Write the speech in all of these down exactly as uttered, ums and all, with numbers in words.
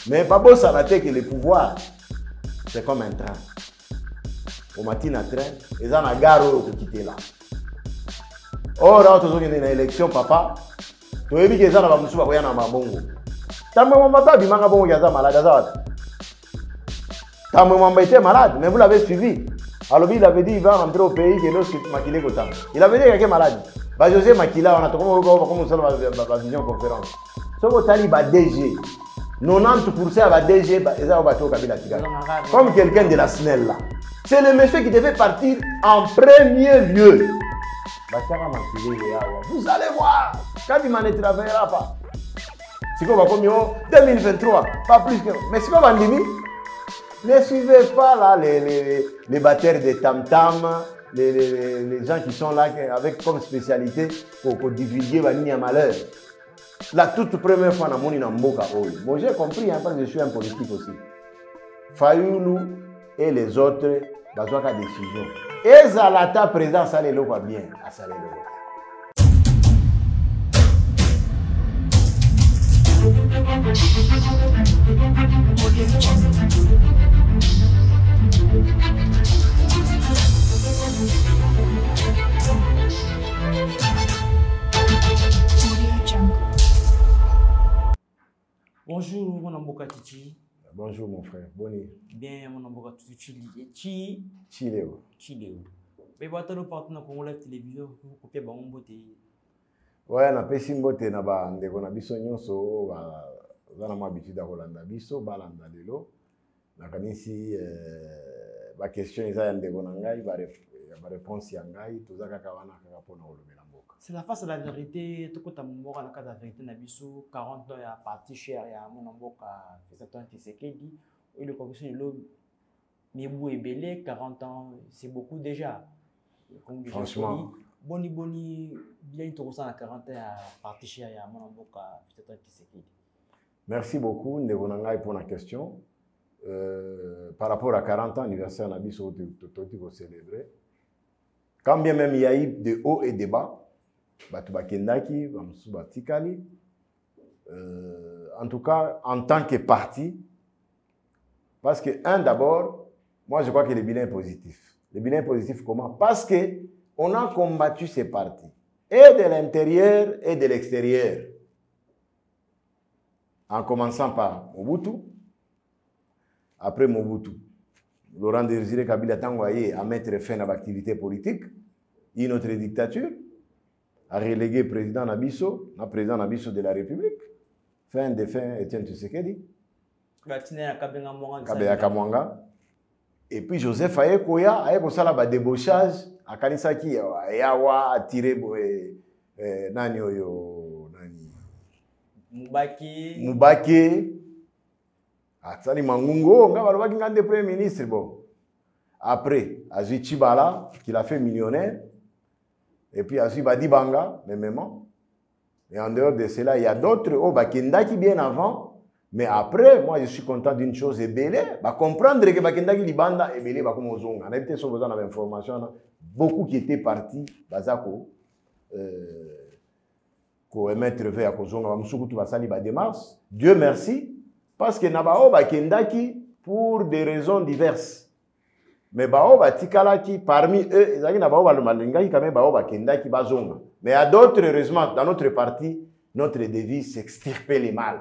Mais pas beau ça que le pouvoir, c'est comme un train. Au matin, un train, et ça, on a gare où quitter là. Or, là, tu as une élection, papa. Tu as vu que ça, on va me souvenir, on va bongo. Tu as même pas dit, man, bon, il y a ça malade. Tu as même été malade, mais vous l'avez suivi. Alors, il avait dit, il va rentrer au pays, que lorsque Makila est temps. Il avait dit qu'il est malade. Bah, José Makila, on a trouvé comme ça, vision conférence. Ce que tu as dit, D G. quatre-vingt-dix pour cent va D G, comme quelqu'un de la S N E L là. C'est le monsieur qui devait partir en premier lieu. Vous allez voir, quand il ne travaillera pas. C'est comme deux mille vingt-trois, pas plus que. Mais c'est comme Andimi. Ne suivez pas là les, les, les batteurs de tam-tam, les, les, les gens qui sont là avec comme spécialité pour, pour divulguer Vanini à malheur. La toute première fois, dans mon Mboka, moi j'ai compris, hein, parce que je suis un politique aussi. Fayoulou et les autres, ils ont une décision. Et Zalata, président, ça les lois bien. Ça les lois. Bonjour, mon Mboka Titi. Bonjour, mon frère. Bonne Bien, mon Mboka Titi. Chi. Chiléo. Chiléo. Mais votre partenaire congolais de télévision, vous copiez bon beauté. Ouais, na pesi mbote na ba ndeko na biso nyonso ba zana ma bitida kolanda biso balanda lelo. Na kanisi euh ba question eza ya ndeko na ngai ba ba réponse ya ngai tozaka ka wana kaka pona kolobela mboka. C'est la face de la vérité, tout comme mboka na kata vérité na biso quarante ans ya parti cher ya mon mboka Fezaton Tshisekedi et le commission de l'homme Mibou Ebele quarante ans, c'est beaucoup déjà. Franchement, boni boni bien tout ça à quarante ans à parti cher ya mon mboka Fezaton Tshisekedi. Merci beaucoup ndeko na ngai pour la question. Euh, par rapport à quarante ans anniversaire na biso toti ko célébrer. Quand bien même il y a eu de hauts et de bas, batu bakendaki, bamusu batikali. Euh, en tout cas, en tant que parti, parce que un d'abord, moi je crois que le bilan est positif. Le bilan est positif comment? Parce que on a combattu ces partis, et de l'intérieur et de l'extérieur. En commençant par Mobutu, après Mobutu, Laurent Désiré Kabila Tangoye à mettre fin à l'activité politique, une autre dictature, a relégué le président Nabiso, le président Nabiso de la République, fin de fin Etienne Tshisekedi, Kabila Kamwanga, et puis Joseph Aye Koya, Aye Kosala ba débauchage, à Kanisaki, Ayawa, a tiré Nani Oyo, Nani Moubaki, Moubaki, Atsali Mangungo, nga balobaki ngande premier ministre bon. Après, Azui Chibala, qui l'a fait millionnaire, et puis Azui Badibanga, même. Et en dehors de cela, il y a d'autres, oh, Bakendaki bien avant, mais après, moi je suis content d'une chose, Ebele, bah comprendre que Bakendaki Libanda, Ebele, bah comme Ozonga, on a été sur besoin d'informations, beaucoup qui étaient partis, Bazako, euh, pour émettre vers Kozonga, Msukutu Basali, bah démarche, Dieu merci. Parce que Nabao Bakendaki pour des raisons diverses. Mais Bao Batikalaki, parmi eux, ils ont dit Nabao Balumalingaki, quand même Bao Bakendaki Bazonga. Mais à d'autres, heureusement, dans notre parti, notre devise, c'est extirper les mâles.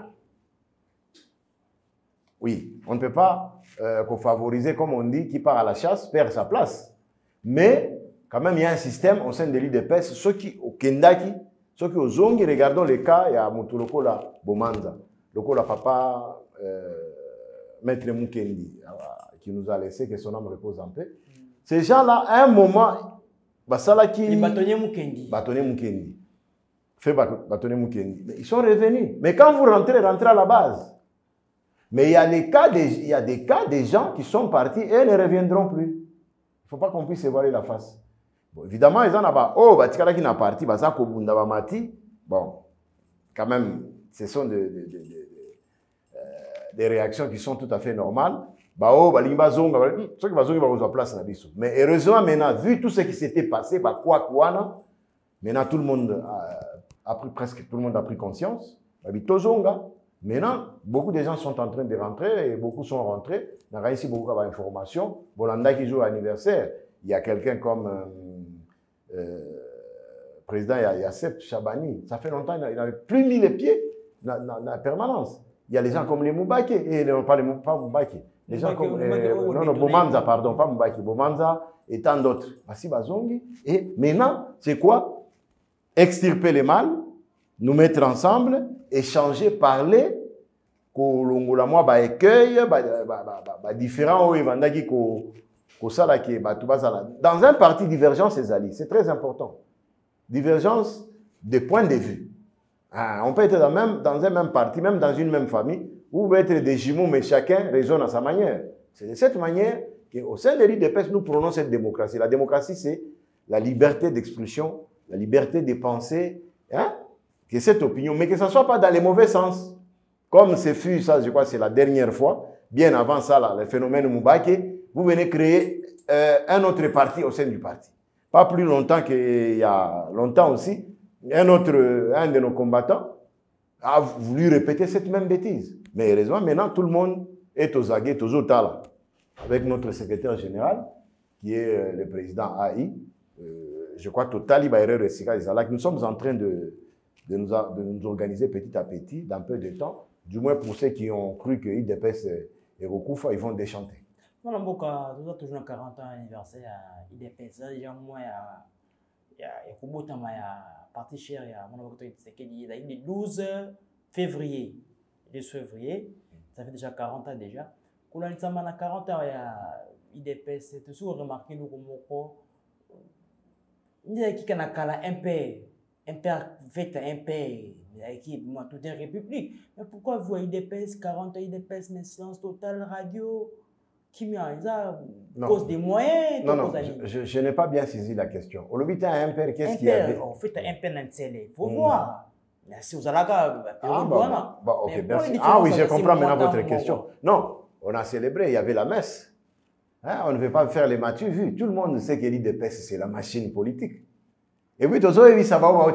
Oui, on ne peut pas euh, favoriser, comme on dit, qui part à la chasse, perd sa place. Mais, quand même, il y a un système au sein de l'île de Pes, ceux qui, au Kendaki, ceux qui, aux Zongi, regardons les cas, il y a Mutuloko la Bomanza, Loko la papa, euh, Maître Mukendi, qui nous a laissé, que son âme repose en paix. Ces gens-là, à un moment, Basala qui. Les bâtonniers Mukendi. Bâtonniers Mukendi. Fait bâtonniers Mukendi. Mais ils sont revenus. Mais quand vous rentrez, rentrez à la base. Mais il y a des cas, des, il y a des cas des gens qui sont partis et ne reviendront plus. Il ne faut pas qu'on puisse se voiler la face. Bon, évidemment, ils en ont pas. Oh, Batikala qui n'a parti, Basako Bunda Bamati. Bon, quand même, ce sont de, de, de, de, de, euh, des réactions qui sont tout à fait normales. Bah oh, bah limba zonga, ceux qui va zonga va vous place na biso. Mais heureusement maintenant, vu tout ce qui s'était passé, bah quoi quoi maintenant tout le monde a, a pris presque tout le monde a pris conscience. Bah bitozonga, Maintenant, beaucoup de gens sont en train de rentrer et beaucoup sont rentrés. On a ici beaucoup d'informations. Bolanda qui joue l'anniversaire. Il y a quelqu'un comme euh, euh, président Yassep Chabani. Ça fait longtemps qu'il n'avait plus mis les pieds dans, dans, dans la permanence. Il y a les gens comme les Moubaki, et non, pas les Moubaki. Les gens comme euh, non, non, Bomanza, pardon, pas Moubaki, Bomanza et tant d'autres. Massi Bazongi. Et maintenant, c'est quoi? Extirper les mâles, nous mettre ensemble, échanger, parler, que moi ba écueil, ba différents dans un parti divergence et alliés, c'est très important. Divergence de points de vue. Ah, on peut être dans, même, dans un même parti, même dans une même famille, ou on peut être des jumeaux, mais chacun raisonne à sa manière. C'est de cette manière qu'au sein de l'I D P S, nous prenons cette démocratie. La démocratie, c'est la liberté d'expression, la liberté de penser, hein, que cette opinion, mais que ce ne soit pas dans les mauvais sens. Comme ce fut, ça, je crois, c'est la dernière fois, bien avant ça, là, le phénomène Moubake, vous venez créer euh, un autre parti au sein du parti. Pas plus longtemps qu'il y a longtemps aussi, un autre, un de nos combattants a voulu répéter cette même bêtise. Mais heureusement, maintenant, tout le monde est aux aguets, aux otala, avec notre secrétaire général, qui est le président A I. Euh, je crois Totali Bayreur et Sika Izalak. Nous sommes en train de, de, nous, de nous organiser petit à petit, dans peu de temps. Du moins pour ceux qui ont cru que I D P S et Rokufa, ils vont déchanter. Nous avons toujours un quarante ans anniversaire à I D P S. Déjà, moi, il y a un parti cher, il y a le douze février. Le douze février, ça fait déjà quarante ans déjà. Quand on a quarante ans, il y a I D P S, c'est toujours remarqué, nous, comme il y a qui a un père, un père fait un père. Qui, moi, toute une république. Mais pourquoi vous, I D P S, quarante ans, I D P S, mais silence total, radio, qui m'a cause des moyens? Non, non, je, je, je n'ai pas bien saisi la question. Au lobby, tu as un père, qu'est-ce qu'il y avait? En fait, un père dans le il faut voir. Merci, vous allez ah, bah, bah, ok, merci. Ah oui, je comprends maintenant votre question. Non, on a célébré, il y avait la messe. Hein, on ne veut pas faire les matu vus. Tout le monde sait que l'I D P S, c'est la machine politique. Et puis, tous les gens savent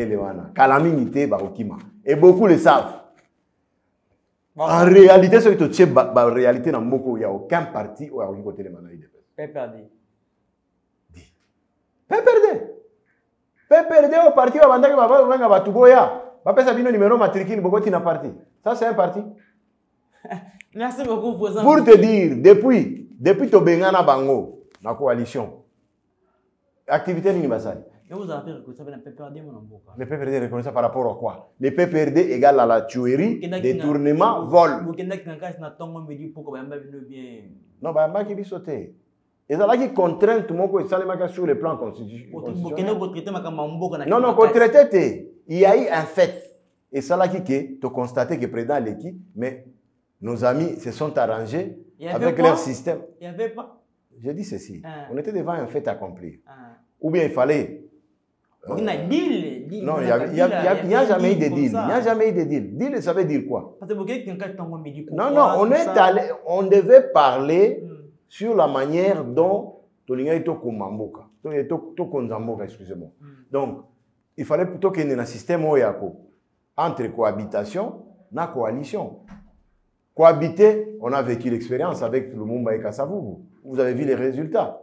et beaucoup le savent. En réalité, ce que tu sais, en réalité, il n'y a aucun parti où il y a un côté de l'I D P S. P P R D. P P R D. P P R D au parti où il y a un Tugoya. Papa Sabino numéro matricule, beaucoup de parti. Ça, c'est un parti. Merci beaucoup, président. Pour te dire, depuis, depuis Tobengana Bango, la coalition, activité universelle. Et vous avez reconnu le P P R D, mon amour. Le P P R D reconnaît ça par rapport à quoi? Le P P R D égale à la tuerie, détournement, vol. Vous avez dit pourquoi vous avez bien. Non, bah, je vais sauter. Et ça là qui contraint tout le monde sur le plan constitutionnel. Non, non, traité, il y a eu un fait. Et ça là qui est, tu constates que le président l'équipe, mais nos amis se sont arrangés avec leur système. Il n'y avait pas. Je dis ceci, ah. On était devant un fait accompli. Ah. Ou bien il fallait... Euh, il y a un deal. deal. Non, il n'y a, a, a jamais eu de deal. Il n'y a jamais eu de deal. Deal, ça veut dire quoi? Parce que non, non, on, est allé, on devait parler mm. sur la manière dont Tolinga est au Kumamboka. Excusez-moi. Mm. Donc, il fallait plutôt qu'il y ait un système entre cohabitation et coalition. Cohabiter, on a vécu l'expérience avec le Lumumba et Kasavubu. Vous avez vu les résultats.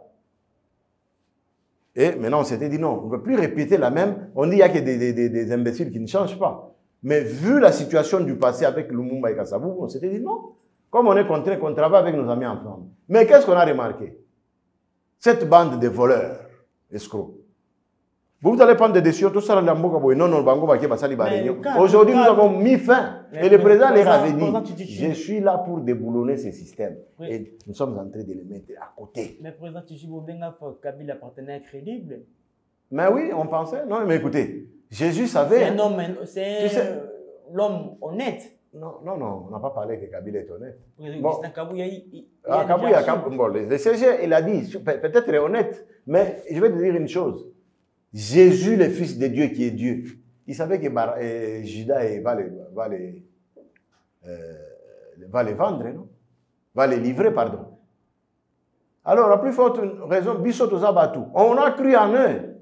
Et maintenant, on s'était dit non, on ne peut plus répéter la même. On dit qu'il y a que des, des, des imbéciles qui ne changent pas. Mais vu la situation du passé avec Lumumba et Kasavubu, on s'était dit non. Comme on est contraint, qu'on travaille avec nos amis ensemble. Mais qu'est-ce qu'on a remarqué? Cette bande de voleurs, escrocs. Vous allez prendre des décisions, tout ça, non, non, aujourd'hui, nous avons mis fin. Et le président les avait dit, je suis là pour déboulonner ces systèmes. Oui. Et nous sommes en train de les mettre à côté. Mais président Tshisekedi, Kabila appartenait crédible. Mais oui, on pensait. Non, mais écoutez, Jésus savait. C'est un homme, c'est l'homme honnête. Non, non, non, on n'a pas parlé que Kabila est honnête. Bon. Kabouya, il, il, ah, Kabouya, Kabouya, bon, le C G, il a dit, peut-être est honnête, mais je vais te dire une chose. Jésus, le Fils de Dieu qui est Dieu, il savait que euh, Judas va les, va, les, euh, va les vendre, non? Va les livrer, pardon. Alors, la plus forte raison, on a cru en eux.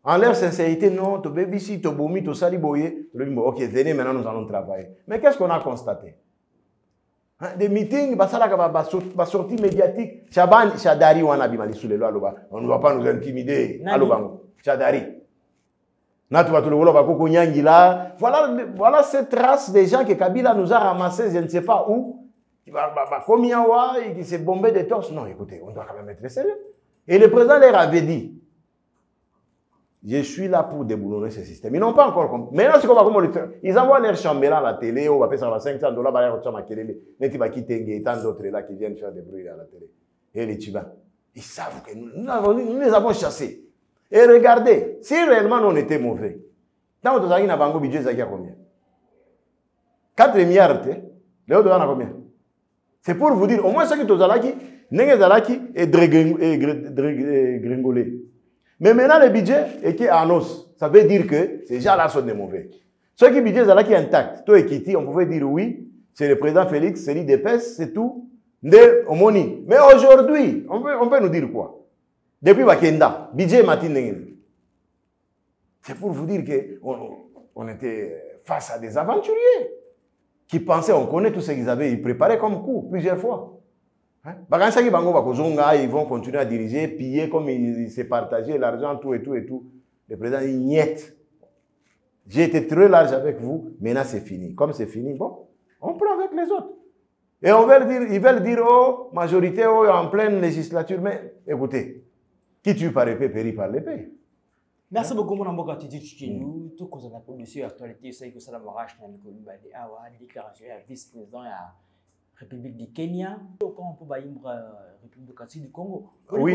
En leur sincérité, non, tu bébé ici, tu boumi, tu sali boye. Ok, venez, maintenant nous allons travailler. Mais qu'est-ce qu'on a constaté? Hein, des meetings, bah ça là, bah sortie médiatique. Chaban, Chadari, on a bimali sous les lois, on ne va pas nous intimider. Chadari. Voilà, voilà cette race de gens que Kabila nous a ramassés, je ne sais pas où. Comme Yawa, qui s'est bombé des torses. Non, écoutez, on doit quand même être sérieux. Et le président leur avait dit, je suis là pour déboulonner ce système. Ils n'ont pas encore compris. Maintenant, c'est comme le ils envoient leur chambellan à la télé, on va payer ça cinq cents dollars, on va payer et tant d'autres là qui viennent faire des bruits à la télé. Et les Tibans, ils savent que nous, nous, avons, nous les avons chassés. Et regardez, si réellement on était mauvais, dans votre zaki, Nabango budget zaki à combien? quatre milliards, les autres à combien? C'est pour vous dire, au moins ce que tu as dit, n'est zalaki et gringolé. Mais maintenant, le budget est qui en os. Ça veut dire que ces gens-là sont des mauvais. Ceux qui budget zalaki intact, toi et Kitty, on pouvait dire oui, c'est le président Félix, c'est l'I D P S, c'est tout. De Omoni. Mais aujourd'hui, on peut, on peut nous dire quoi? Depuis Bakenda, budget matin. C'est pour vous dire qu'on on était face à des aventuriers qui pensaient, on connaît tout ce qu'ils avaient préparé comme coup plusieurs fois. Hein? Ils vont continuer à diriger, piller comme ils s'est partagé l'argent, tout et tout et tout. Le président dit niet. J'ai été très large avec vous, maintenant c'est fini. Comme c'est fini, bon, on prend avec les autres. Et on veut dire, ils veulent dire, oh, majorité, oh, en pleine législature, mais écoutez, qui tue par épée, périt par l'épée. Merci beaucoup, mon amour, quand tu dis que nous, tout ce qu'on a pour sur l'actualité, c'est que ça m'a racheté une déclaration à vice-président de la République du Kenya. Quand on peut bailler la République du Congo, oui,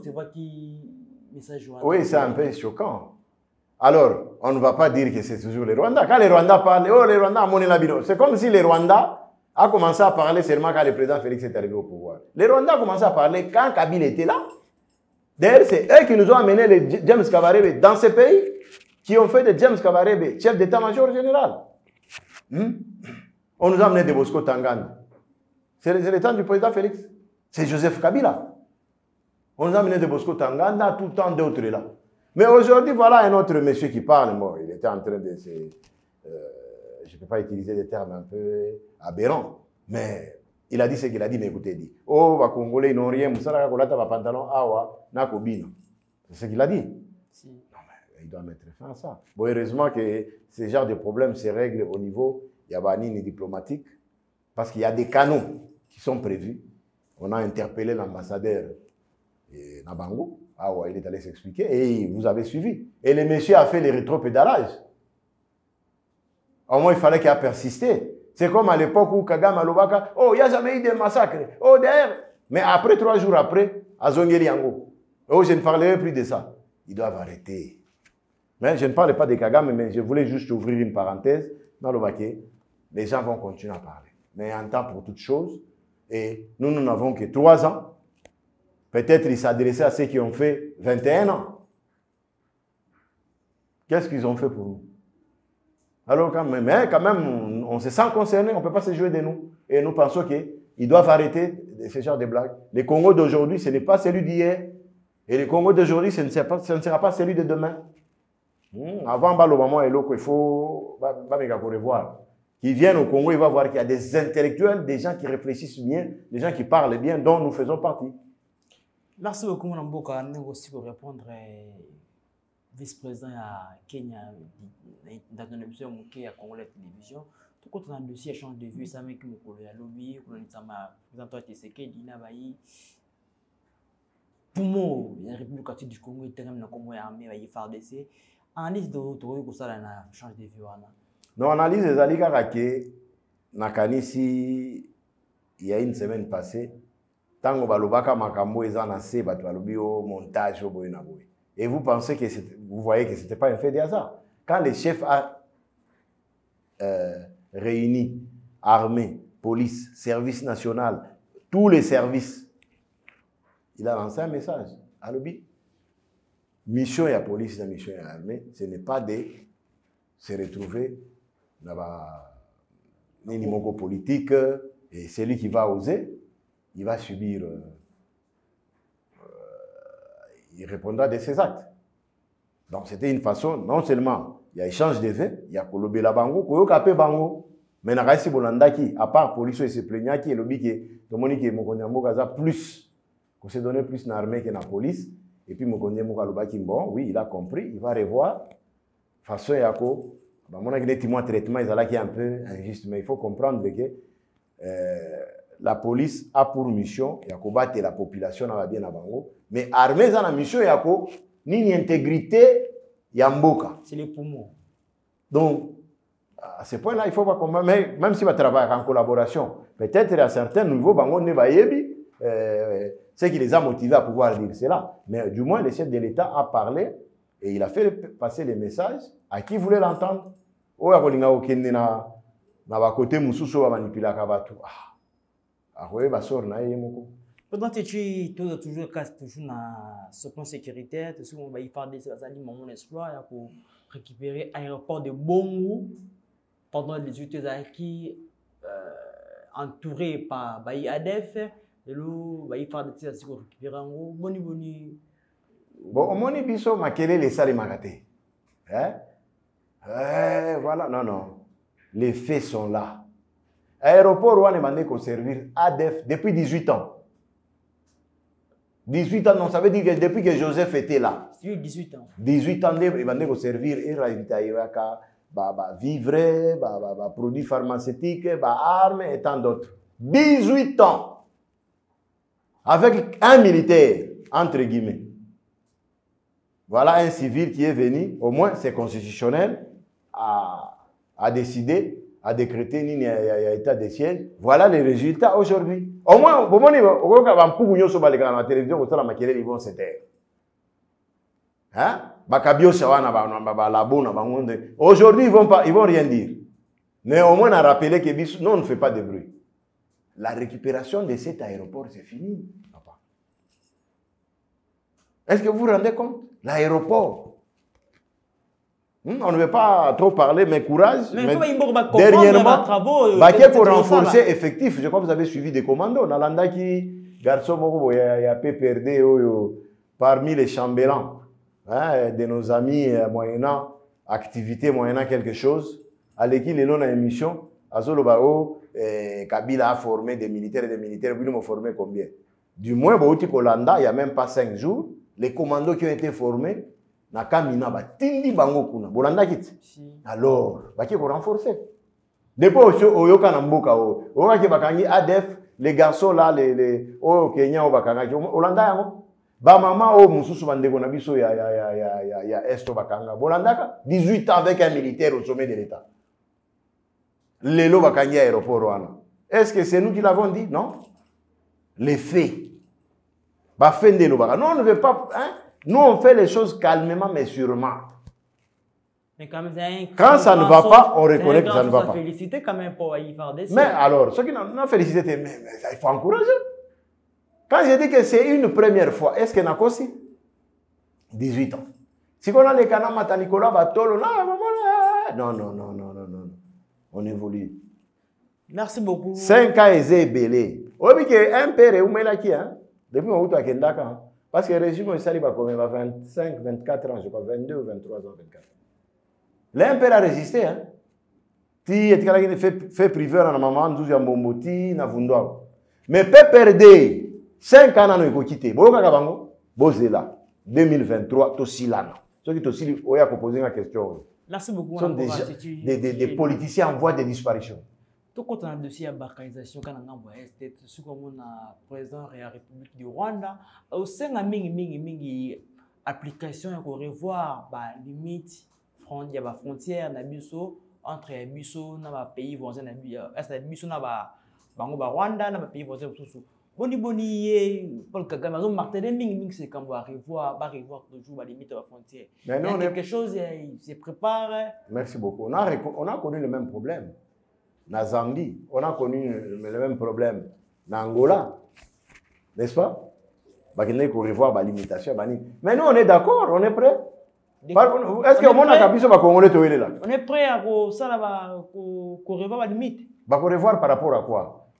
oui, c'est un peu choquant. Alors, on ne va pas dire que c'est toujours les Rwandais. Quand les Rwandais parlent, oh, les Rwandais ont monné la bidon. C'est comme si les Rwandais a commencé à parler seulement quand le président Félix est arrivé au pouvoir. Les Rwandais ont commencé à parler quand Kabila était là. D'ailleurs, c'est eux qui nous ont amené les James Kabarebe dans ce pays, qui ont fait de James Kabarebe chef d'état-major général. Hmm? On nous a amené de Bosco Tangana. C'est le temps du président Félix. C'est Joseph Kabila. On nous a amené de Bosco Tangana, tout le temps d'autres là. Mais aujourd'hui, voilà un autre monsieur qui parle. Bon, il était en train de se... Euh, je ne peux pas utiliser des termes un peu aberrants, mais il a dit ce qu'il a dit, mais écoutez, il dit, oh, les Congolais, ils n'ont rien, Moussala Kolata, va pantalon, awa, nakobino. C'est ce qu'il a dit. Si. Non, mais il doit mettre fin à ça. Bon, heureusement que ce genre de problème se règle au niveau yabanini diplomatique, parce qu'il y a des canaux qui sont prévus. On a interpellé l'ambassadeur Nabango, awa, il est allé s'expliquer, et vous avez suivi. Et le monsieur a fait les rétropédalages. Au moins, il fallait qu'il a persisté. C'est comme à l'époque où Kagame Alobaka, oh, il n'y a jamais eu de massacre. Oh, d'ailleurs. Mais après, trois jours après, à Zongeliango, oh, je ne parlerai plus de ça. Ils doivent arrêter. Mais je ne parle pas de Kagame, mais je voulais juste ouvrir une parenthèse. Dans le baquet, les gens vont continuer à parler. Mais en temps pour toutes choses, et nous, nous n'avons que trois ans. Peut-être ils s'adressaient à ceux qui ont fait vingt et un ans. Qu'est-ce qu'ils ont fait pour nous? Alors, quand même, mais quand même, on se sent concerné, on ne peut pas se jouer de nous. Et nous pensons qu'ils doivent arrêter ce genre de blagues. Le Congo d'aujourd'hui, ce n'est pas celui d'hier. Et le Congo d'aujourd'hui, ce, ce ne sera pas celui de demain. Mmh. Avant, le moment est là qu'il faut revoir. Qui viennent au Congo, il va voir qu'il y a des intellectuels, des gens qui réfléchissent bien, des gens qui parlent bien, dont nous faisons partie. Merci beaucoup, Mme Mboka, aussi pour répondre. Vice-président à Kenya, dans une émission à Congo la télévision, tout compte dans le dossier échange de vues, ça m'a dit que le lobby, que le président Tshisekedi, Nabayi, pour moi, la République du Congo est même dans Congo armé, il F A R D C. Analyse de l'autorité pour ça, la échange de vues. Non, analyse des alliés que Nakanisi, il y a une semaine passée, tant que Balobaka Makambo est en assez, Batalobi au montage au Boynaboy. Et vous pensez que vous voyez que ce n'était pas un fait de hasard. Quand le chef a euh, réuni armée, police, service national, tous les services, il a lancé un message. À l'objet, mission et la police, la mission et l'armée, ce n'est pas de se retrouver dans les niveaux politiques et celui qui va oser, il va subir. Euh, Il répondra de ses actes. Donc c'était une façon, non seulement il y a échange de faits, il y a kolobela bango, koyoka pe bango, mais na kasi bolandaki, à part police et se plaignait qui est le bique, tout le monde qui est mokonyambo kaza plus, qu'on s'est donné plus d'armée que la police, et puis mokonyambo kalobaki bon, oui, il a compris, il va revoir, façon yako, bah mon agné témoin traitement, ils allaient qui est un peu injuste, mais il faut comprendre que euh, la police a pour mission, yako battre la population na bien na bango, mais armée za na mission yako, ni intégrité yamboka. C'est les poumons. Donc, à ce point-là, il faut pas comprendre, mais même si on travaille en collaboration, peut-être à certains niveaux, bango ne va yebi, euh, ce qui les a motivés à pouvoir dire cela. Mais du moins, le chef de l'État a parlé et il a fait passer les messages à qui voulait l'entendre. Oh, ya kolinga okende na na ba côté mususu ba manipula ka batu. Ah. Akoye ba sor na yemoko. Pendant que tu es toujours casse toujours dans ce plan sécuritaire, tu sais on va y faire des ça dit mon espoir pour récupérer l'aéroport de Bongo pendant les huit heures qui euh, entouré par Bayi Adef et l'eau va y faire des ça pour récupérer en gros boni boni. Bon, au moni biso makele les salles magaté. Hein? Eh, voilà, non non. Les faits sont là. Aéroport on est demandé qu'on servir A D F depuis dix-huit ans. dix-huit ans, non, ça veut dire que depuis que Joseph était là. C'est dix-huit ans. dix-huit ans, il va nous servir et vivre, produits pharmaceutiques, armes et tant d'autres. dix-huit ans. Avec un militaire, entre guillemets. Voilà un civil qui est venu, au moins c'est constitutionnel, à, à décider, à décréter un état de siège. Voilà les résultats aujourd'hui. Au moins, au moment où on a sur la télévision, on a ils vont se taire. Hein? Aujourd'hui, ils ne vont, vont rien dire. Mais au moins, on a rappelé que non, on ne fait pas de bruit. La récupération de cet aéroport, c'est fini. Est-ce que vous vous rendez compte? L'aéroport. Hmm, on ne veut pas trop parler, mais courage. Mais, mais mais dernièrement, travaux, pour renforcer effectif, je crois que vous avez suivi des commandos. Nalanda qui, garçon, il y a P P R D parmi les chambellans hein, de nos amis moyennant activité, moyennant quelque chose. À l'équipe, les non émission, Azolobao, Kabila a formé des militaires et des militaires. Vous nous formé combien? Du moins, il n'y a même pas cinq jours. Les commandos qui ont été formés, Nakamina ba tindi bango kuna bolanda kiti alors ba ki ko renforcer depuis oyoka na mboka o oyoka ki bakangi A D F les garçons là les les o Kenya o bakanga olanda yango ba mama o mususu bandeko na biso ya ya ya ya ya, ya esto bakanga bolandaka dix-huit ans avec un militaire au sommet de l'État lelo bakangi aéroport wana. Est-ce que c'est nous qui l'avons dit? Non, les faits ba fende no baka non, on ne veut pas hein. Nous, on fait les choses calmement, mais sûrement. Mais quand, même, quand ça ne va pas, on reconnaît que ça ne va pas. Féliciter quand même pour y faire des. Mais alors, ceux qui n'ont félicité, mais, mais il faut encourager. Quand je dis que c'est une première fois, est-ce qu'il y en a aussi dix-huit ans. Si on a les canards Matanicola, Batolo, non, non, non, non, non, non. On évolue. Merci beaucoup. cinq ans, et belé. Oui, que un père est où là qui hein? Depuis mon retour à Kendaka. Parce que le régime est salé combien? vingt-cinq, vingt-quatre ans, je crois, vingt-deux ou vingt-trois ans, vingt-quatre. L'impère a résisté. Hein? Si il y a fait privé en maman, douze ans, Momoti, Navundoa. Mais P P R D, cinq ans, on a quitté. Boka Kabango, Bozela, deux mille vingt-trois, Tosilana. Ceux qui Tosili, on a posé une question. Merci beaucoup. Ce sont des, des, des, des politiciens en voie de disparition. Tout quand on a un dossier à balkanisation, quand on a envoyé, c'était ce qu'on a président de la République du Rwanda, au sein de la mingi mingi mingi application, il faut revoir la limite frontière entre les biso na ba pays voisins na est les biso na ba bango ba Rwanda na ba pays voisins tout boni boni Paul Kagame ont martelé mingi mingi c'est quand on va revoir va revoir toujours la limite de la frontière. Mais non, quelque chose se prépare. Merci beaucoup. On a on a connu le même problème. Na Zambie, on a connu le même problème. Na Angola, n'est-ce pas? Il faut revoir la limitation. Mais nous, on est d'accord, on est prêt. Est-ce que monde a capté va Congolais là? On est prêt à revoir la limite. Va revoir par rapport à quoi?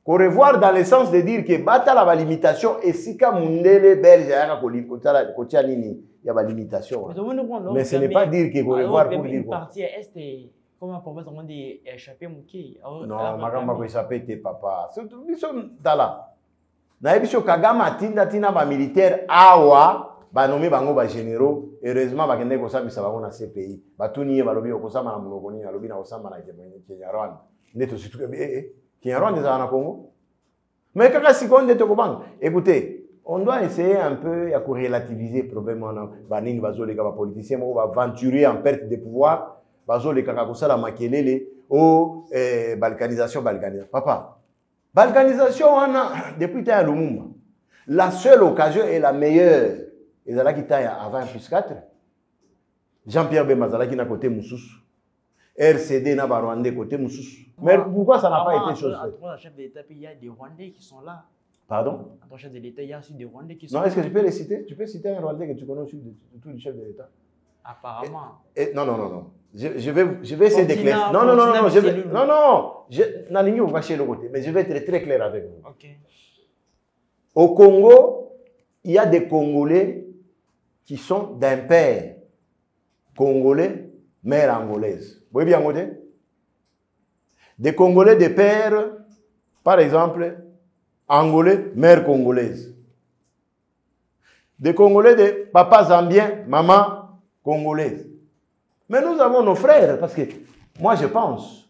Qu'on revoir dans le sens de dire que bata la limitation et si ka mundele belge ya ka kotia nini il y a la limitation. Mais ce n'est pas dire que qu'on revoir pour dire une partie est comment pour mettre on dit échapper mouki. Non, magamba ko échapper te papa. Surtout biso dala. Na biso Kagame tinda tina ba militaire awa ba nommé bango ba généraux heureusement ba kende ko sabisa bango na C P I. Ba tuniye ba lobi ko sama na muloko ni lobi na osama na Kenya Rwanda. Neto surtout eh eh Kenya-Rwanda est en Congo. Mais quand on est au écoutez, on doit essayer un peu de relativiser le problème. Les politiciens vont aventurer en perte de pouvoir. Les la makelele ou balkanisation, balkanisation. Papa, balkanisation, depuis que Lumumba, la seule occasion est la meilleure. Et là qui taille avant plus quatre. Jean-Pierre Bemazala qui n'a côté Moussous. R C D n'a pas Rwandais côté Moussous. Mais pourquoi ça n'a pas été chose faite? Entre le chef de l'État, il y a des Rwandais qui sont là. Pardon? Entre le chef de l'État, il y a aussi des Rwandais qui sont là. là. Non, est-ce que tu peux les citer? Tu peux citer un Rwandais que tu connais au-dessus de tout le chef de l'État? Apparemment. Et, et, non, non, non, non. Je, je vais, je vais essayer d'éclaircir. Non, non, non, non, non, je vais, non, non. Je, Nalingi, on va chez le côté, mais je vais être très clair avec vous. Ok. Au Congo, il y a des Congolais qui sont d'un père congolais, mère angolaise. Vous voyez bien, côté? Des Congolais de père, par exemple, angolais, mère congolaise. Des Congolais de papa zambien, maman congolaise. Mais nous avons nos frères, parce que moi je pense.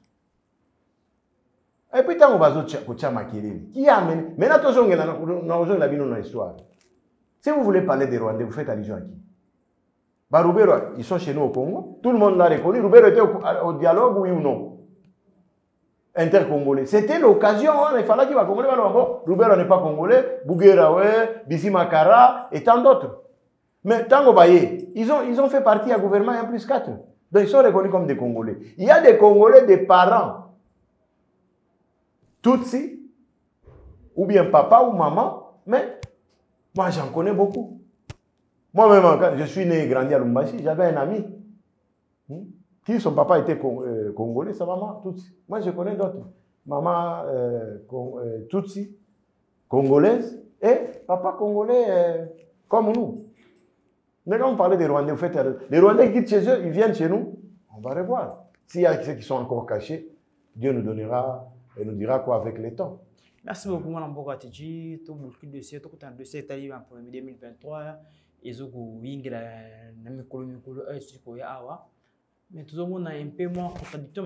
Et puis tant qu'on va qui a amené. Maintenant, tous on a la dans l'histoire. Si vous voulez parler des Rwandais, vous faites allusion à qui? Bah, Roubero, ils sont chez nous au Congo. Tout le monde l'a reconnu. Roubero était au, au dialogue, oui ou non? Inter-Congolais. C'était l'occasion, hein, il fallait qu'il va Congolais. Roubero n'est pas Congolais, Bougerawe, Bissi-Makara et tant d'autres. Mais tant qu'on va y, ils ont, ils ont fait partie à gouvernement un plus quatre. Donc ils sont reconnus comme des Congolais. Il y a des Congolais, des parents, Tutsi, ou bien papa ou maman, mais moi j'en connais beaucoup. Moi-même, quand je suis né et grandi à Lumbashi, j'avais un ami. Hmm? Qui son papa était euh, congolais, sa maman Tutsi. Moi, je connais d'autres. Maman euh, con, euh, Tutsi, congolaise, et papa congolais euh, comme nous. Mais quand on parlait des Rwandais, vous faites, les Rwandais quittent chez eux, ils viennent chez nous, on va revoir. S'il y a ceux qui sont encore cachés, Dieu nous donnera et nous dira quoi avec les temps. Merci beaucoup, Mme Bogatiji. Tout le dossier, tout le dossier est arrivé en deux mille vingt-trois. Et vous avez mais tout le monde a un peu moins contradictoire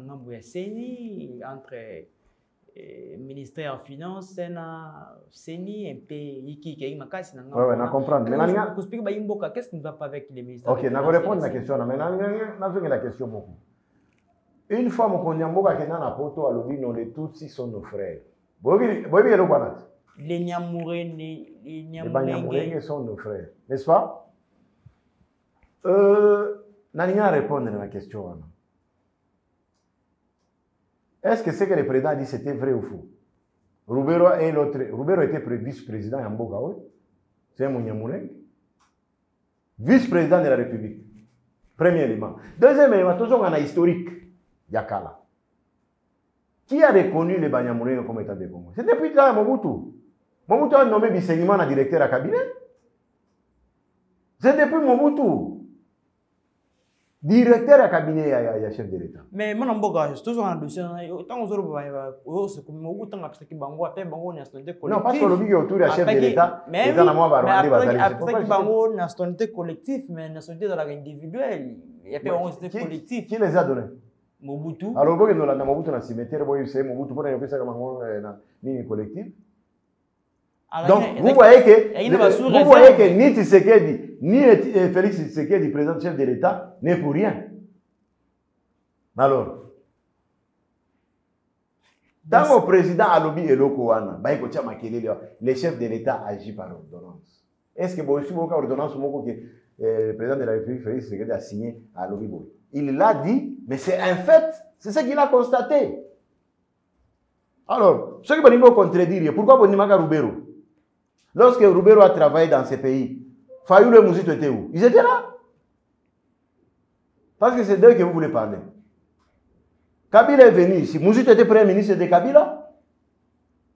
entre le ministère des Finances et le Séni, un peu qui est un peu. Oui, oui, je comprends. Qu'est-ce qui ne va pas avec les ministères? Ok, je vais répondre à la question. Mais je vais la question beaucoup. Une fois, je vais vous dire que les Tutsis sont nos frères. Vous voyez le quoi? Les Nyamourengue, les Nyamourengue sont nos frères, n'est-ce pas? Euh, Je vais répondre à la question. Est-ce que ce que le président a dit c'était vrai ou faux? Roubero et l'autre. Roubero était vice-président à Mboka, oui. C'est mon Nyamourengue. Vice-président de la République. Premier élément. Deuxième élément, toujours un historique. Yakala. Qui a reconnu les Banyamourengue comme état de Congo? C'est depuis là Mobutu. Mobutu a nommé Bisengimana directeur à cabinet. C'est depuis Mobutu. Directeur à cabinet, il y a chef de l'État. Mais mon amboga, c'est toujours un dossier. Tant que vous c'est comme Mobutu a fait Bango, après Bango nationalité collective. Non, parce que le but autour du chef de l'État, mais après Bango nationalité collective, mais nationalité dans la individuelle. Il y a pas une nationalité collective. Qui les a donnés? Mobutu. Alors, vous voyez, nous avons Mobutu dans le cimetière, vous voyez, Mobutu pour faire ça comme une collective. Donc, vous voyez que, vous voyez que ni Tshisekedi, ni Félix Tshisekedi, président chef de l'État, n'est pour rien. Alors, dans le président Alobi et Lokowana, le chef de l'État agit par ordonnance. Est-ce que vous avez une ordonnance que le président de la République, Félix Tshisekedi, a signé à Alobi? Il l'a dit, mais c'est un fait. C'est ce qu'il a constaté. Alors, ce que vous contredire, pourquoi vous n'avez pas Roubero? Lorsque Roubero a travaillé dans ces pays, Fayou et Mouzito étaient où? Ils étaient là. Parce que c'est d'eux que vous voulez parler. Kabila est venu ici. Mouzito était premier ministre de Kabila.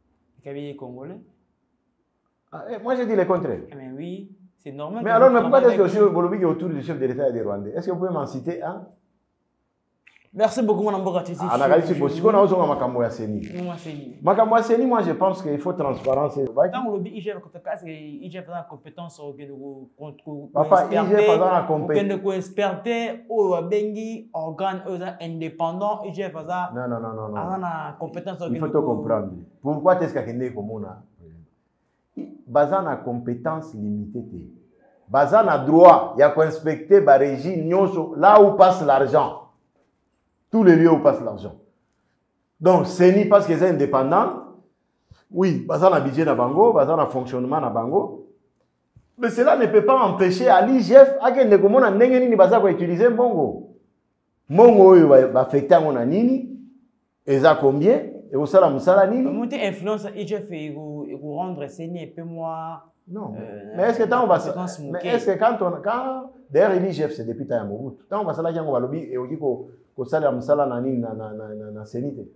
Kabila congolais. Ah, eh, moi, j'ai dit le contraire. Eh mais oui, c'est normal. Mais alors, mais pourquoi est-ce que le chef Bolobi est autour du chef de l'État et des Rwandais? Est-ce que vous pouvez m'en citer un? Hein? Merci beaucoup, mon amboka. Ah, Nagali, c'est possible. On a aussi un Makambo Yasseni. Makambo Yasseni, moi, je pense qu'il faut transparence. Tant que I G F, I G F a la compétence contre. Papa, I G F a la compétence. Pour experter, ou bengi organe indépendant, I G F a non, non, non, non, non. la compétence. Il faut te comprendre. Pourquoi est-ce qu'il y a comme on a? Bazan a compétence limitée. Bazan a droit, il y a qu'à inspecter la régie là où passe l'argent. Tous les lieux où passe l'argent. Donc, c'est ni parce qu'ils sont indépendants. Oui, Bazan a budget na bango, Bazan a fonctionnement na bango. Mais cela ne peut pas empêcher à l'I G F à que nous avons utiliser Mongo. Mongo va affecter mon nini. Et ça combien? Et vous savez, musala nini? Monter influence I G F et vous rendre saigné et puis moi. Non. Euh, mais est-ce que tant on va mais est-ce que quand on quand d'ailleurs l'I G F c'est depuis temps Mobutu. Tant on va ça là on va lobby et on dit ko ko sala musala na nini na na na na sénité.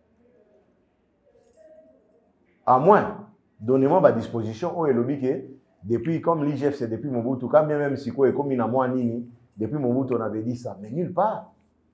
À moins donnez-moi ma disposition au lobby que depuis comme l'I G F c'est depuis Mobutu quand bien même si quoi est comme il a moi nini depuis Mobutu on avait dit ça mais nulle part.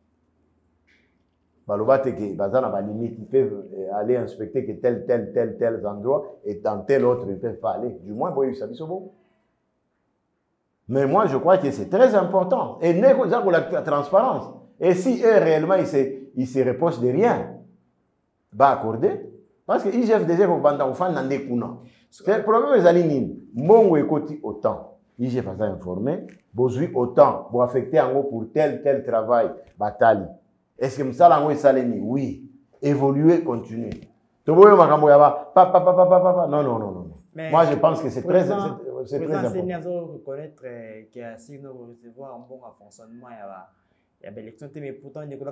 Balobate que bazana ba limite ils peuvent aller inspecter que tel tel tel tel endroit et dans tel autre ils peuvent pas aller du moins boy ça c'est bon. Mais moi je crois que c'est très important et n'est pour la transparence et si eux réellement ils se ils se reprochent de rien bah accorder parce que I G F déjà ko banda ko fan nande kuna c'est le problème les alignes mongo ekoti autant I G F va informer besoin autant pour affecter en gros pour tel tel travail bataille. Est-ce que Msala Ngoy Saleni? Oui. Évoluer, continuer. Non, non, non, non. Mais moi, je pense que c'est très, c'est très important. C'est reconnaître qu'il y a si nous recevoir un bon fonctionnement, il y a l'élection, mais pourtant, il y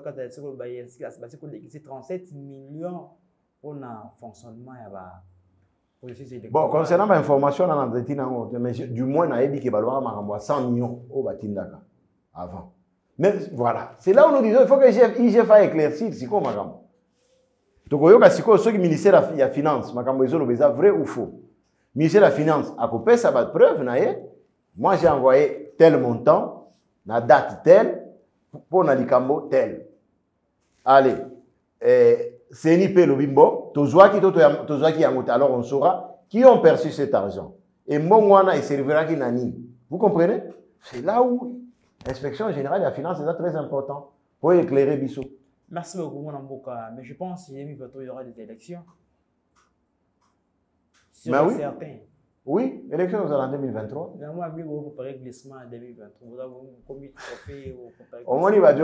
a trente-sept millions pour un fonctionnement. Bon, concernant l'information, du moins, on a dit qu'il y a cent millions au Batindaka avant. Mais voilà, c'est là où nous disons il faut que I G F a éclairci, c'est quoi Magambo. Donc, il y a ce ministère de la Finance, Magambo, est vrai ou faux. Le ministère de la Finance a coupé sa preuve, moi j'ai envoyé tel montant, la date telle, pour Nalikambo tel. Allez, c'est N I P le bimbo, alors on saura qui ont perçu cet argent. Et Mongwana, il servira qui nani. Vous comprenez? C'est là où. L'inspection générale de la finance, c'est très important pour éclairer Bissot. Merci beaucoup, mon amboka. Mais je pense qu'il y aura des élections. C'est oui. certain. Oui, élections en deux mille vingt-trois. Mais moi, je vais vous préparer le glissement en deux mille vingt-trois. Vous avez combien de trophées? Au moins, il va dire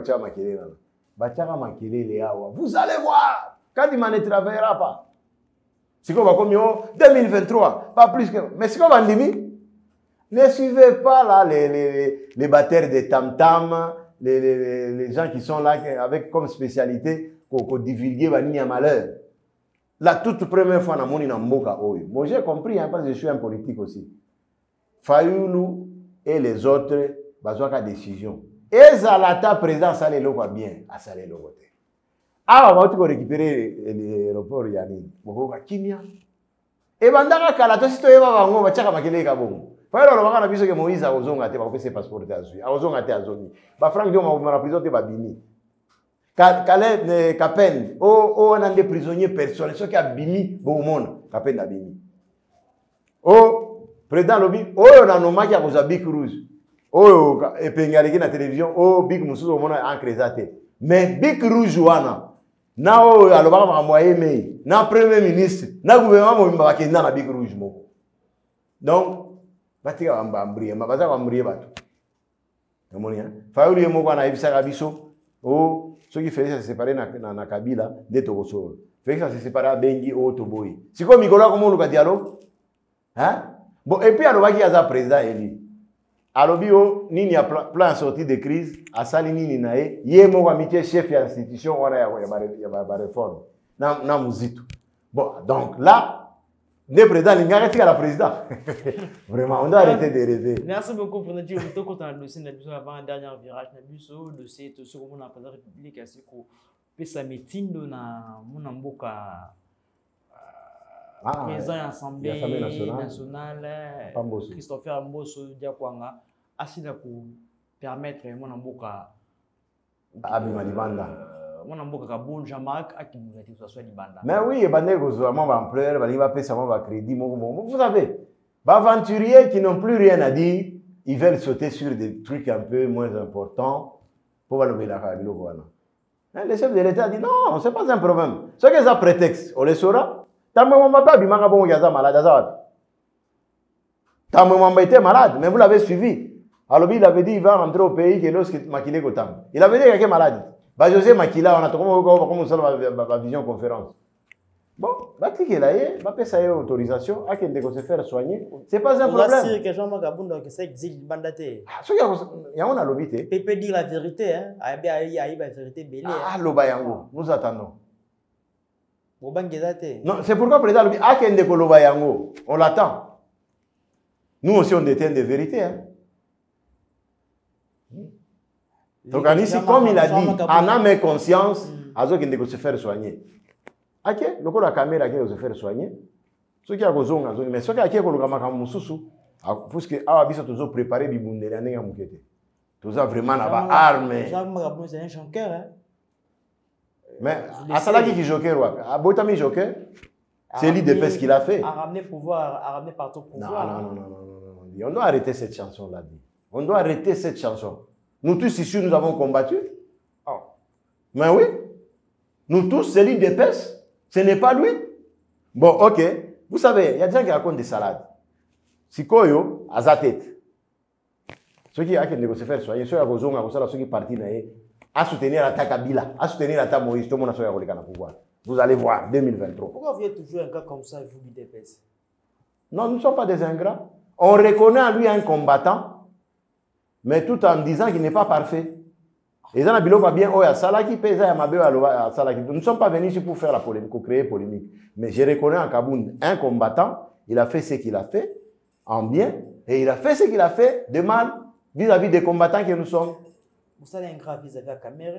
vous allez voir, quand il ne travaillera pas. C'est quoi, comme deux mille vingt-trois, pas plus que. Mais c'est quoi, Bandimi? Ne suivez pas là les, les, les batteurs de tam-tam, les, les, les gens qui sont là avec comme spécialité pour divulguer le malheur. La toute première fois, on a mboka oyo. Moi, j'ai compris, hein, parce que je suis un politique aussi. Fayoulou et les autres, bazouaka décision. Et Zalata, président, ça les lois bien. Ah, ça les lois. Ah, on va récupérer l'aéroport Yanni. Bokoka Kimia. Et bandaka kalato si to eba bango bachaka makele ka bongo. Fayoulou on va biso que Moïse a ozonga te ba kopesa passeport te azui. A ozonga te azoni. Ba Franck Dioma ma prison te ba bimi. Calais Kapen, oh, oh, on a des prisonniers personnels, ceux qui ont bimi, bon monde, Kapen a bimi. Oh, président Lobby, oh, on a nommé qui a posé Big Rouge. Oh, et puis il y a la télévision, oh, Big Moussou, on a encrésé. Mais Big Rouge, wana, na oh, alors on va envoyer mail, na premier ministre, na gouvernement, on va na Big Rouge moko. Donc, bati ka mbambriye, mabaza ka mbambriye bato. Namoni hein. Fayouli moko na ibisa kabiso, oh. Ceux qui faisaient se séparer dans la Kabila, des Togosol. Fait que ça se séparait à Bengi ou Toboy. C'est comme Nicolas, comment on le dialogue? Hein? Bon, et puis, alors, il y a un président élu. Alors, bio, Nini a plein de sorties de crise, à Salini Ninae, il y a mon amitié chef de l'institution, il y a une réforme. Dans le Mouzitou. Bon, donc là, le président, il n'y a rien à la présidente. Vraiment, on doit arrêter de rêver. Merci beaucoup pour notre dire que quand on a le dossier avant un dernier virage, le dossier de ce qu'on a la République, c'est que ça m'étine dans mon amboka ah, président de l'Assemblée nationale, nationale Christopher Mbosso Diakwanga, assis là pour permettre mon amboka Abima Libanda. Mon amboka Kaboul, Jean-Marc, à qui nous a dit que ce soit Libanda. Mais oui, Bandé, vous avez un ampleur, il va payer ça, crédit. Vous savez, les aventuriers qui n'ont plus rien à dire, ils veulent sauter sur des trucs un peu moins importants pour le la Le chef de l'État dit non, ce n'est pas un problème. Ce qui est un prétexte, on le saura. Tamouamba était malade, mais vous l'avez suivi. Alors il avait dit qu'il va rentrer au pays que lorsque Makile Gotam. Il avait dit qu'il était malade. Bah José Makila, on a comment ma vision conférence. Bon, bah cliquez là, bah payer sa autorisation, à qu'il se faire soigner. C'est pas un problème. C'est que Jean-Marc Abounda que c'est exil bandaté. Ah, ce qu'il y a on a l'obité. Pépé dit la vérité, hein. Aïe aïe aïe la vérité belée. Ah, l'obayango, nous attendons. Non, c'est pourquoi le président dit ah qu'il y a l'obayango, on l'attend. Nous aussi on détient des vérités, hein. Donc ici, comme il a dit, en âme et conscience, Azo qui ne se faire soigner. Ok, le la caméra qui se faire soigner. Ce qui a besoin, mais ce qui a besoin, parce que ah bisa toujours préparé bi bundela nenga mukete. Toujours vraiment là-bas armé. C'est un joker, hein. Mais à Salaki qui joker ou à Botami joker, c'est l'idée de ce qu'il a fait. À ramener pouvoir, à ramener partout pouvoir. Non non non non non non. On doit arrêter cette chanson là. On doit arrêter cette chanson. Nous tous ici nous avons combattu. Oh. Mais oui. Nous tous c'est l'idée de pèse. Ce n'est pas lui. Bon, ok. Vous savez, il y a des gens qui racontent des salades. Si Koyo, à sa tête. Ceux qui ont négocié faire soigner, ceux qui ont négocié, ceux qui partent, à soutenir l'attaque Kabila, à soutenir l'attaque Moïse, tout le monde a choisi le pouvoir. Vous allez voir, deux mille vingt-trois. Pourquoi vous êtes toujours un gars comme ça et vous lui dépassez? Non, nous ne sommes pas des ingrats. On reconnaît en lui un combattant, mais tout en disant qu'il n'est pas parfait. Et ça, bien, oh, nous ne sommes pas venus ici pour faire la polémique, pour créer polémique. Mais je reconnais en Kaboun un combattant, il a fait ce qu'il a fait en bien, et il a fait ce qu'il a fait de mal vis-à-vis des combattants que nous sommes. Vous savez, ingrat vis-à-vis de la caméra,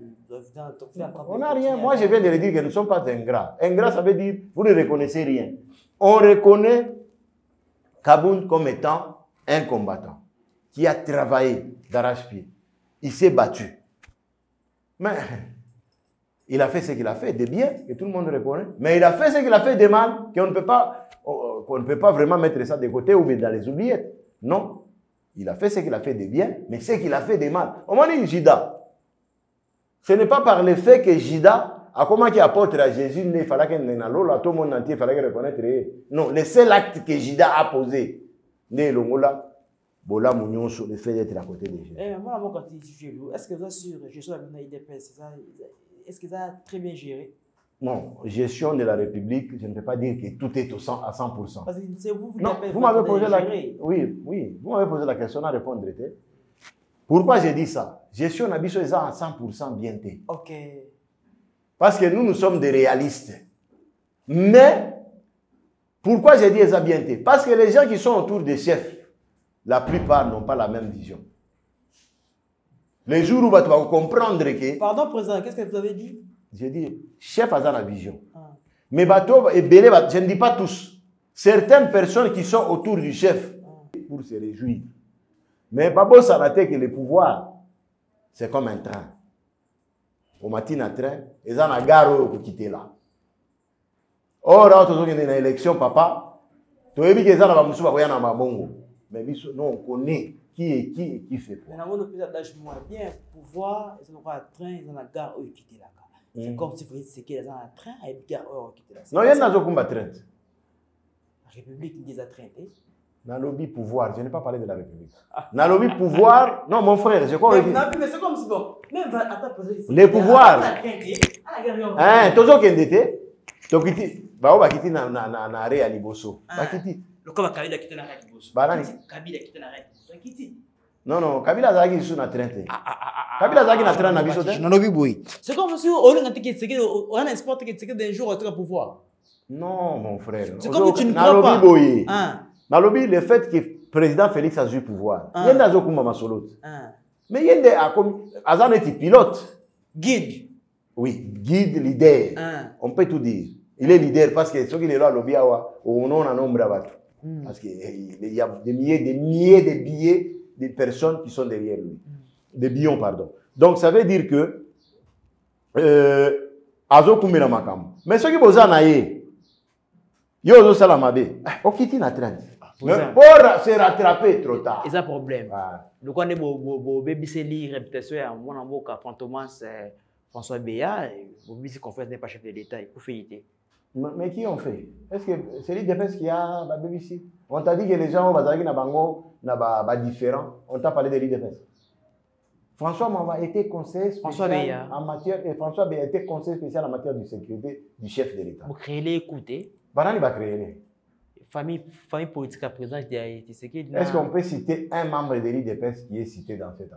on n'a rien. Moi, je viens de le dire que nous ne sommes pas ingrats. Ingrat, ça veut dire vous ne reconnaissez rien. On reconnaît Kaboun comme étant un combattant qui a travaillé d'arrache-pied. Il s'est battu. Mais il a fait ce qu'il a fait de bien, que tout le monde reconnaît. Mais il a fait ce qu'il a fait de mal, qu'on ne peut pas, qu'on ne peut pas vraiment mettre ça de côté ou dans les oubliettes. Non. Il a fait ce qu'il a fait de bien, mais ce qu'il a fait de mal. On m'a dit Jida. Ce n'est pas par le fait que Jida a comment qu'il apporte à Jésus, il fallait qu'il n'ait là, tout le monde entier, il fallait qu'il reconnaisse. Non, le seul acte que Jida a posé, né l'ongola. Bola Mounion sur le fait d'être à côté des gens. Eh, moi, quand tu dis est-ce que vous assurez la gestion de la I D P S, est-ce que ça a très bien géré? Non, gestion de la République, je ne peux pas dire que tout est au cent, à cent pour cent. Parce que c'est vous, vous, non, vous m'avez posé la question. Oui, oui, vous m'avez posé la question à répondre. Pourquoi j'ai dit ça? Gestion d'Abisso est à cent pour cent bien. Ok. Parce que nous, nous sommes des réalistes. Mais, pourquoi j'ai dit ça bien? Parce que les gens qui sont autour des chefs, la plupart n'ont pas la même vision. Les jours où tu vas comprendre que... Pardon, président, qu'est-ce que vous avez dit? J'ai dit, chef a la vision. Ah. Mais bateau, et belé, je ne dis pas tous. Certaines personnes qui sont autour du chef, ah. pour se réjouir. Mais Babo Sanate, que le pouvoir, c'est comme un train. Au matin, un train, ils ont un gare pour quitter là. Or, là, tu as une élection, papa, tu as vu que ça va me bongo. Mais nous, on connaît qui est qui et qui fait quoi. Mais on a plus d'âge moins bien, pouvoir, ils ont un train, ils ont un gare où ils quittent là. C'est comme si vous disiez qu'ils ont un train et une gare où ils quittent là. Non, il y a un train. La République, ils les a traités. Dans le lobby pouvoir, je n'ai pas parlé de la République. Dans le lobby pouvoir, non, mon frère, je crois que. Mais c'est comme si bon. Même attends, les pouvoirs. Hein, toujours qu'il était. Tu quittes. Bah, on va quitter na na na na Réa Liboso. Va quitter. Le comme Kabila quitte la Réa Liboso. Kabila quitte la Réa Liboso. Non, non, Kabila Zagi sur na train. Kabila Zagi na train na biso. Non, non, oui. C'est comme si on a dit que on a un sport qui est d'un jour au pouvoir. Non, mon frère. C'est comme tu ne crois pas. Dans le lobby, le fait que le président Félix a eu le pouvoir, il y a des gens mais il y a des gens qui pilote. Guide. Oui, guide, leader. On peut tout dire. Il est leader parce que ceux qui les lois lobby au nom d'un nombre d'abattus. Parce qu'il y a des milliers, des milliers de billets de personnes qui sont derrière lui. Des billions, pardon. Donc ça veut dire que Azo Kumbela Makam. Mais ceux qui posent un aïe, Yozo Salamabe, ok, il a trente. Mais pour se rattraper trop tard. C'est un problème. Le quoi est beau bébé c'est lire réputation à mon amour qu'à Fantomas François Béat, vous dites qu'on fait n'est pas chef de l'État, il faut faire. Mais qui ont fait? Est-ce que c'est les dépenses qu'il y a à B B C? On t'a dit que les gens ont dit que différents. On t'a parlé de l'I D P S. François Mamba était conseiller spécial en matière et François Béat était conseiller spécial en matière de sécurité du chef de l'État. Vous créez les écoutez. Banani va créer. Famille, famille politique à présent, est-ce qu'on peut citer un membre de l'I D P S qui est cité dans cette affaire?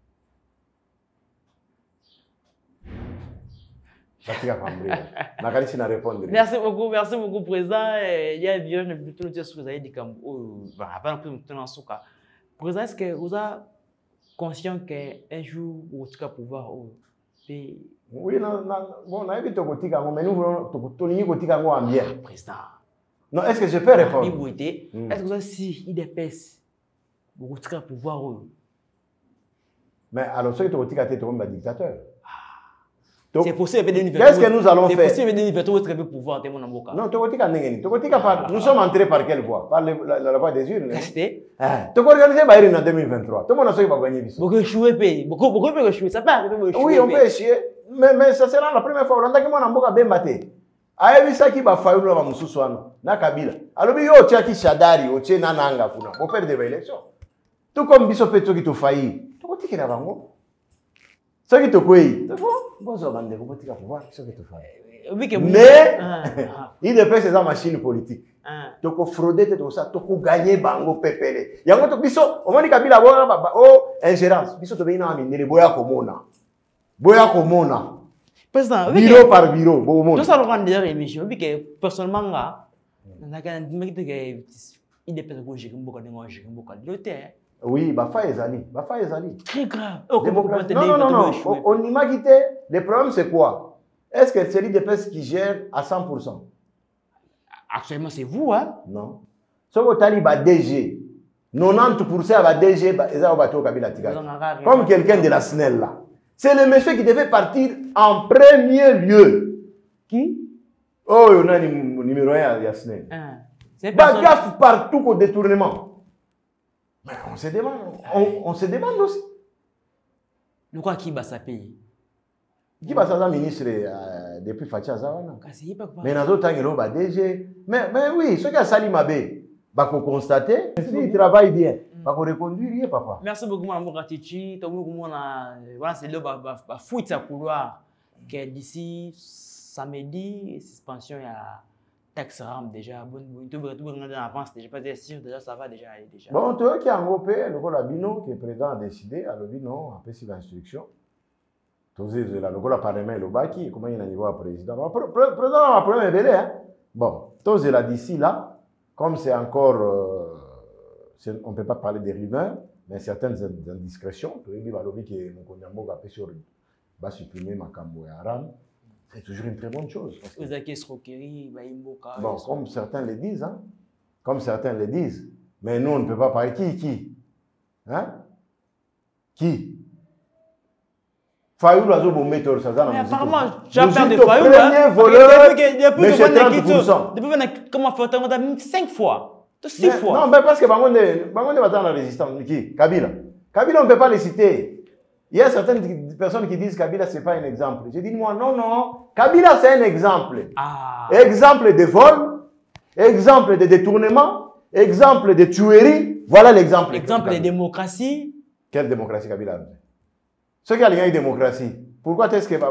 Merci beaucoup, merci beaucoup, Président. Il y a un virage de plutôt dire ce que vous avez dit comme avant de nous en souka. Président, est-ce que vous êtes conscient qu'un jour vous allez pouvoir oui, non, non, bon, on a vu que mais nous voulons que en bien. Président. Non, est-ce que je peux répondre? Est-ce que vous avez si I D P S vous allez pouvoir? Mais alors, ceux qui ont été un dictateur. C'est possible de qu'est-ce que nous allons faire? C'est possible de pouvoir non, nous sommes entrés par quelle voie? Par la, la, la voie des urnes. Resté. Tu peux organiser Bayern en deux mille vingt-trois. Tout le monde a su qu'il va gagner. Beaucoup échoué, pays. Beaucoup, beaucoup peut échouer. Ça peut échouer. Oui, on peut échouer. Mais, mais ça sera la première fois. On a dit que moi, on a bien battu. Aye vu ça qui va faire une mususuano na Kabila. Alors bi yo tia ki Shadari, o tia nananga kuna. Au perdre des élections. Tout comme biso peto qui to failli. Tu ko tikira bango. Ça qui te couille. Bonjour, bande, vous pouvez pouvoir, ce qui te fait. Mais, il dépend de ces machines politiques. Tu peux frauder, tu peux gagner, bango, pépélé. Il y a un autre biso, au moins, Kabila, oh, ingérence. Biso, tu peux y aller, boya komona. Boya komona. Bureau par bureau, bon monde. Tout ça, le rend d'ailleurs émission. Personnellement, là, il dépend de gauche, il beaucoup de gauche, il beaucoup de l'autre. Oui, Bafa et Zali. Bafa et Zali. Très grave. Non, non, non, non. On y m'a quitté. Le problème, c'est quoi? Est-ce que c'est l'I D P S qui gère à cent pour cent? Actuellement, c'est vous, hein? Non. Ce que tu as dit, c'est D G. quatre-vingt-dix pour cent de D G, c'est comme quelqu'un de la S N E L là. C'est le monsieur qui devait partir en premier lieu. Qui? Oh, il y a un numéro un à la S N E L. C'est pas gaffe partout au détournement. Mais on se demande, on, on se demande aussi. De quoi qui va s'appeler? Qui va s'appeler ministre euh, depuis Fatia Zawana? Mais dans d'autres temps, il y a D G. Mais, mais oui, ce qui a sali Mabé, bah qu'on constate, s'il travaille bien, bah qu'on reconduire, papa. Merci beaucoup, Mme Ratichi. Voilà, c'est là, bah, fouille sa couloir. Que d'ici samedi, suspension, il y a. Taxe RAM déjà, bon, tout le monde en avance déjà, pas sûr, déjà ça va déjà aller déjà. Bon, toi qui as un groupe, le rôle Abino, qui est président a décidé, alors non, après c'est l'instruction. Tous les là, le rôle Parlement, le Baki, comment il y a un niveau à président. Le président a un problème belé, hein. Bon, tous là d'ici là, comme c'est encore, euh, on ne peut pas parler des rumeurs, mais certaines indiscrétions, tu dis, Balobi qui est mon condamné à sur, va supprimer ma cambo et Aram. C'est toujours une très bonne chose. Bon, comme certains le disent, hein? Comme certains le disent, mais nous on ne peut pas parler. Qui, qui? Hein? Qui? Fayou l'oiseau bon méthode, ça dans la musique. Apparemment, j'ai peur de Fayou. Premier voleur, mais c'est trente pour cent. Depuis que comment faire cinq fois, six fois. Non, mais parce que Bangonde va dans la résistance. Qui? Kabila. Kabila, on ne peut pas les citer. Il y a certaines personnes qui disent que Kabila, ce n'est pas un exemple. Je dis, moi, non, non. Kabila, c'est un exemple. Ah. Exemple de vol, exemple de détournement, exemple de tuerie. Voilà l'exemple. Exemple de démocratie. Quelle démocratie Kabila? Ce qui a une démocratie. Pourquoi est-ce que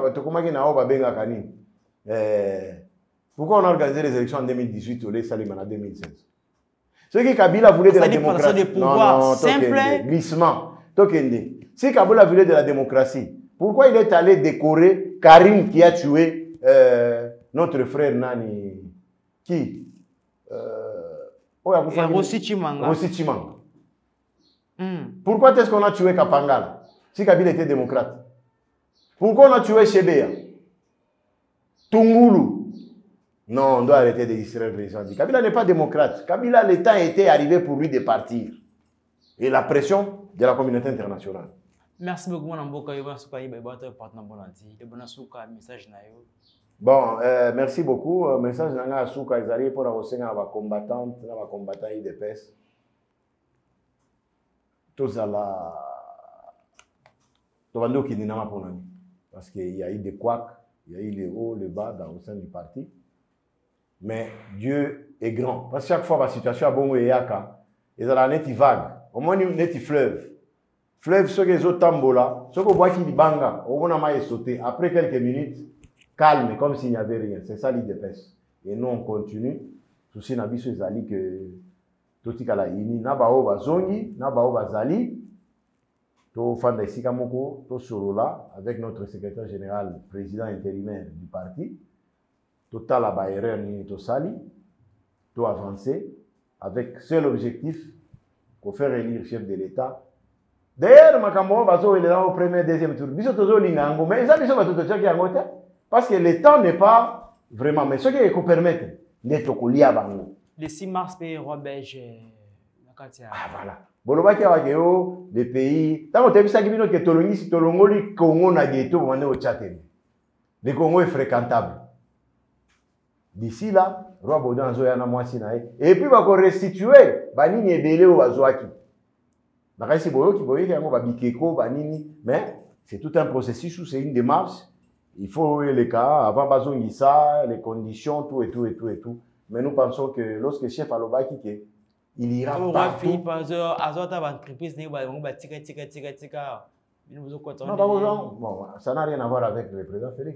pourquoi on a organisé les élections en deux mille dix-huit au lieu de en deux mille seize? Ce qui Kabila voulait de la démocratie. De pouvoir non, non, simple. Glissement. Tokende. Si Kabila voulait de la démocratie, pourquoi il est allé décorer Karim qui a tué euh, notre frère Nani? Qui euh, oh, Rossi Chimanga. Rossi Chimanga. Mm. Pourquoi est-ce qu'on a tué Kapangala si Kabila était démocrate? Pourquoi on a tué Chebea, Tungulu, Non, on doit arrêter de distraire les gens. Kabila n'est pas démocrate. Kabila, le temps était arrivé pour lui de partir. Et la pression de la communauté internationale. Merci beaucoup, mon amboka. Bon, euh, merci beaucoup. Euh, message nanga asuka ezali pour la osenga ba combattante, na ba combattant I D P S. Tous à la Tovando qui n'inama pour nani. Parce qu'il y a eu des couacs, il y a eu les hauts, les bas dans au sein du parti. Mais Dieu est grand. Parce que chaque fois la situation a bon et yaka, et ça la neti vague. Au moins neti fleuve. Fleuve ce que les autres tambola, ce que voit qui dit banga, au moins a sauté. Après quelques minutes, calme, comme s'il n'y avait rien. C'est ça l'I D P S. Et nous, on continue. Souci na biso ezali que toti kala ini na bao bazongi, na bao bazali. To fanda ici kamoko, to sorola avec notre secrétaire général, président intérimaire du parti. Total à erreur ni to sali, to avancer avec seul objectif pour faire élire chef de l'État. D'ailleurs, makambo bazo il est là au premier deuxième tour. Biso tozo lingango, mais ça biso bato to chaki angote. Parce que le temps n'est pas vraiment. Mais ce qui est permettre d'être collé à Bango. Le six mars, pays roi belge. Ah voilà. Bolobaki awakeo les pays. Tant que tu as vu ça, qui que Tolongi, si Tolongo, le Congo n'a ghetto, on est au Tchad. Le Congo est fréquentable. D'ici là, roi Baudouin Zoya na moi sinae. Et puis va restituer banini ebele au Azouaki. Nakai si boyo ki boyo ki yango babikeko banini, mais c'est tout un processus, c'est une démarche. Il faut les cas, avant Bazongissa, les conditions, tout et tout et tout et tout. Mais nous pensons que lorsque le chef a l'obaki, il ira partout. Non, bon, ça n'a rien à voir avec le président Félix.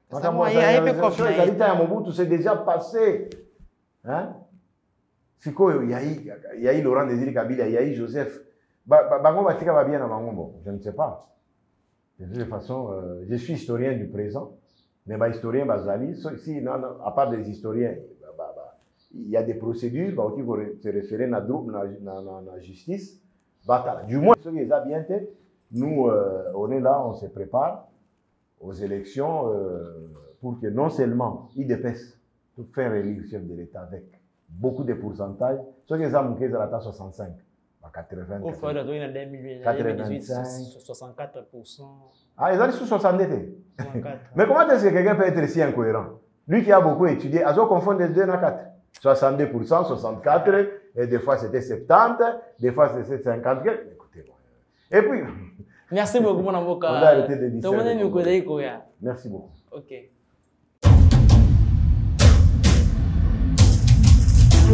C'est déjà passé. Hein? C'est quoi? Il y a eu Laurent Désiré Kabila, il y a eu Joseph. Bango Batika va bien à Bango. Je ne sais pas. De toute façon, euh, je suis historien du présent, mais bah, historien Bazali, si, non, non, à part des historiens, bah, bah, bah, il y a des procédures bah, qui vont se référer à la justice. Bah, du moins, ce qui est bien fait, nous, euh, on est là, on se prépare aux élections euh, pour que non seulement I D P S tout faire élire le chef de l'État avec beaucoup de pourcentages, ce qui est à la soixante-cinq. quatre-vingts. Au fond, il y a deux mille dix-huit, soixante-quatre pour cent. Ah, ils ont sous soixante-dix. Mais comment est-ce que quelqu'un peut être si incohérent? Lui qui a beaucoup étudié, ils ont confondu les deux à quatre. soixante-deux pour cent, soixante-quatre, et des fois c'était soixante-dix, des fois c'était cinquante. Écoutez, et puis. Merci beaucoup, mon avocat. On a arrêté de dire. Merci beaucoup. Ok.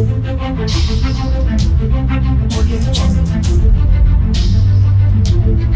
Audio Jungle.